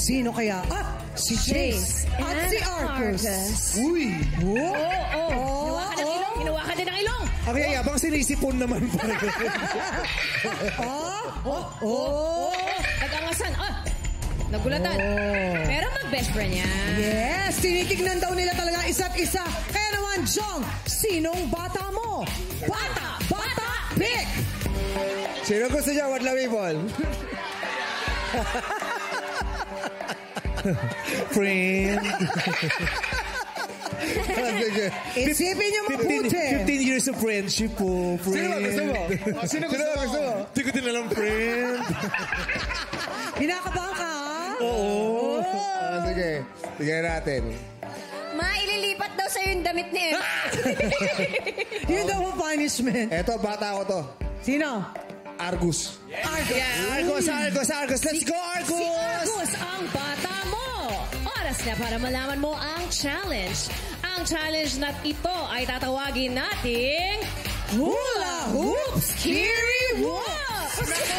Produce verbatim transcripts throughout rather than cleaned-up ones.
Sino kaya? At si Jace at si Argus. Uy! Oh, oh, oh. Ginawa ka ng ilong. Ginawa ka din ng ilong. Ang yayabang sinisipon naman pa rin. Oh, oh, oh. Nag-angasan. Ah, nagulatan. Pero mag-best friend yan. Yes, tinitignan daw nila talaga isa't isa. Kaya naman, Jong, sinong bata mo? Bata! Bata! Pick! Sino gusto niya? What love people? Friend. Isipin niyo mabuti. fifteen years of friendship po. Friend. Sino ba gusto mo? Sino gusto mo? Hindi ko din alam, friend. Hinakabahan ka? Oo. Ah, sige. Sige natin. Ma, ililipat daw sa'yo yung damit ni Emma. Yun daw ang punishment. Eto, bata ko to. Sino? Argus. Argus. Yeah, Argus, Argus, Argus. Let's go, Argus! Si Argus ang bata mo. Oras na para malaman mo ang challenge. Ang challenge na ito ay tatawagin nating Hula Hoop Scary Walk!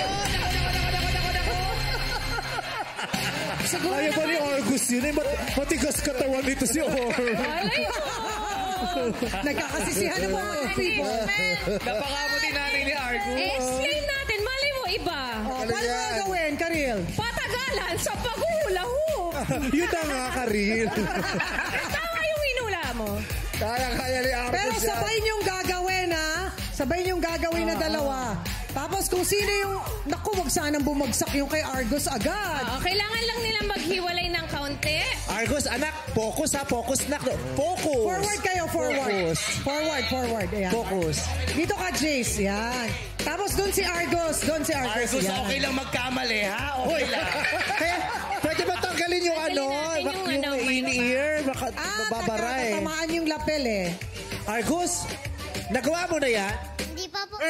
Siguro Ayaw ba ni Argus yun? Eh, mat matigas katawan nito si Argus. Nagkakasisihan na po mga people. Napakamuti natin ni Argus. Explain natin. Mali mo iba. Oh, paano mo gawin, Karil? Patagalan sa paghula hoop. Yun na nga, Karil. Tama yung hinula mo. Kaya-kaya ni Argus. Pero sabay niyong gagawin, ha? Sabay niyong gagawin na dalawa. Tapos kung sino yung... Naku, wag sanang bumagsak yung kay Argus agad. Oo, kailangan lang nilang maghiwalay ng kaunti. Argus, anak, focus ha, focus na. Focus. Forward kayo, forward. Focus. Forward, forward. Ayan. Focus. Dito ka, Jace. Yan. Tapos doon si Argus. Doon si Argus. Argus, yan. okay lang magkamali, ha? Okay lang. Kaya, pwede ba tanggalin yung ano? natin Bak yung yung ano, in-ear? Baka Ah, mababara eh. tamaan yung lapel eh. Argus, nagawa mo na yan? Hindi pa po.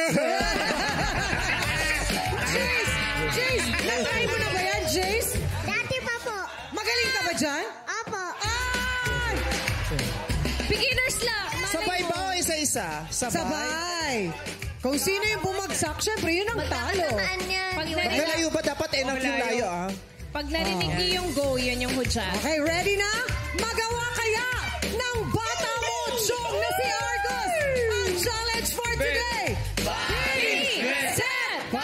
Jace! Jace! Natry mo na ba yan, Jace? Dati pa po. Magaling ka ba dyan? Opo. Ay! Beginner's luck. Malay Sabay mo. ba o isa-isa? Sabay. Sabay! Kung sino yung bumagsak, syempre yun ang talo. Tamaan yan. Pag Yung- narinig, Magkalayo ba dapat enough yung layo ah? pag narinig niyo yung go, yun yung hudyat. Okay, ready na? Magawa kaya ng bata mo, Jong, na si Argus! Ang challenge for today! Three, set, go!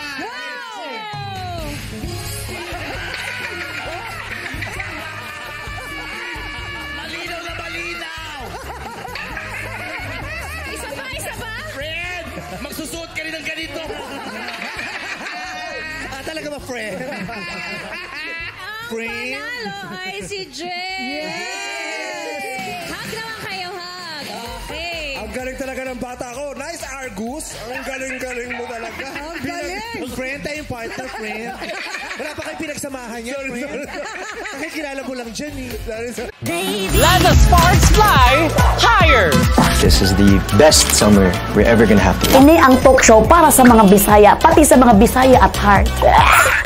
Malinaw na malinaw! Isa pa, isa pa? Friend, magsusuot ka rin ng ganito. Ah, talaga ba, friend? Ang Friend. panalo ay si Jay! Yes! Hug naman kayo, hug. Okay. Ang galing talaga ng bata ko. Nice, Argus. Ang galing-galing mo talaga. Ang galing! Friend tayong partner, friend. Wala pa kayong pinagsamahan niya, friend. Nakikilala mo lang dyan, eh. Let the sparks fly higher! This is the best summer we're ever gonna have. Ini ang talk show para sa mga Bisaya, pati sa mga Bisaya at heart.